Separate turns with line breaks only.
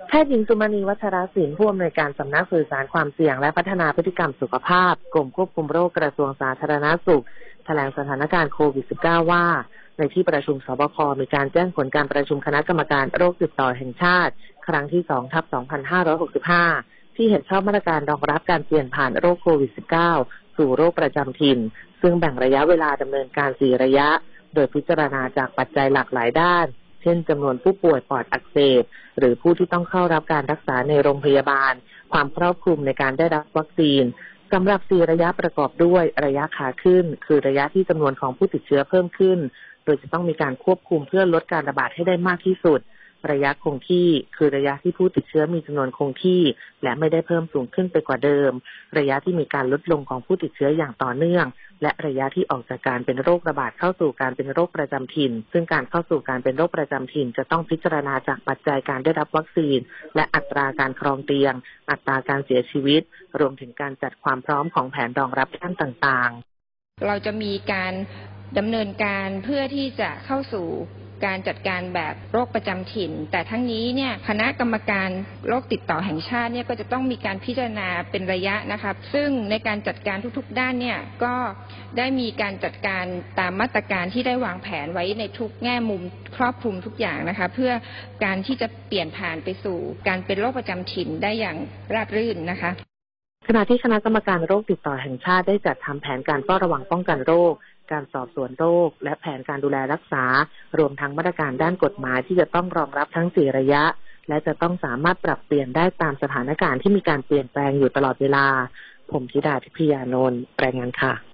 แพทย์หญิงสุมณีวัชรศิลป์ผู้อำนวยการสำนักสื่อสารความเสี่ยงและพัฒนาพฤติกรรมสุขภาพกรมควบคุมโรคกระทรวงสาธารณสุขแถลงสถานการณ์โควิด -19 ว่าในที่ประชุมสบคมีการแจ้งผลการประชุมคณะกรรมการโรคติดต่อแห่งชาติครั้งที่ 2/2565 ที่เห็นชอบมาตรการรองรับการเปลี่ยนผ่านโรคโควิด -19 สู่โรคประจำถิ่นซึ่งแบ่งระยะเวลาดำเนินการ 4 ระยะโดยพิจารณาจากปัจจัยหลากหลายด้านเช่นจำนวนผู้ป่วยปอดอักเสบหรือผู้ที่ต้องเข้ารับการรักษาในโรงพยาบาลความครอบคลุมในการได้รับวัคซีนสำหรับ 4 ระยะประกอบด้วยระยะขาขึ้นคือระยะที่จำนวนของผู้ติดเชื้อเพิ่มขึ้นโดยจะต้องมีการควบคุมเพื่อลดการระบาดให้ได้มากที่สุดระยะคงที่คือระยะที่ผู้ติดเชื้อมีจำนวนคงที่และไม่ได้เพิ่มสูงขึ้นไปกว่าเดิมระยะที่มีการลดลงของผู้ติดเชื้ออย่างต่อเนื่องและระยะที่ออกจากการเป็นโรคระบาดเข้าสู่การเป็นโรคประจำถิ่นซึ่งการเข้าสู่การเป็นโรคประจำถิ่นจะต้องพิจารณาจากปัจจัยการได้รับวัคซีนและอัตราการครองเตียงอัตราการเสียชีวิตรวมถึงการจัดความพร้อมของแผนรองรับด้านต่าง
ๆเราจะมีการดำเนินการเพื่อที่จะเข้าสู่การจัดการแบบโรคประจำถิ่นแต่ทั้งนี้เนี่ยคณะกรรมการโรคติดต่อแห่งชาติเนี่ยก็จะต้องมีการพิจารณาเป็นระยะนะครับซึ่งในการจัดการทุกๆด้านเนี่ยก็ได้มีการจัดการตามมาตรการที่ได้วางแผนไว้ในทุกแง่มุมครอบคลุมทุกอย่างนะคะเพื่อการที่จะเปลี่ยนผ่านไปสู่การเป็นโรคประจำถิ่นได้อย่างราบรื่นนะคะ
ขณะที่คณะกรรมการโรคติดต่อแห่งชาติได้จัดทำแผนการเฝ้าระวังป้องกันโรคการสอบสวนโรคและแผนการดูแลรักษารวมทั้งมาตรการด้านกฎหมายที่จะต้องรองรับทั้ง 4 ระยะและจะต้องสามารถปรับเปลี่ยนได้ตามสถานการณ์ที่มีการเปลี่ยนแปลงอยู่ตลอดเวลาผมธิดาทิพยานนท์รายงานค่ะ